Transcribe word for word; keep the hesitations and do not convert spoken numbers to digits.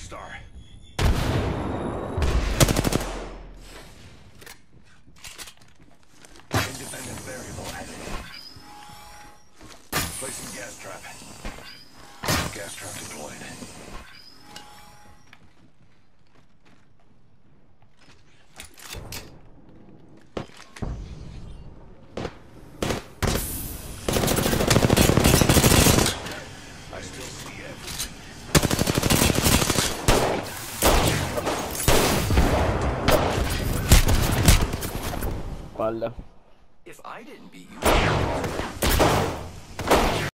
star. Independent variable added. Placing gas trap. Gas trap deployed. I still see everything. Guarda. If I didn't beat you.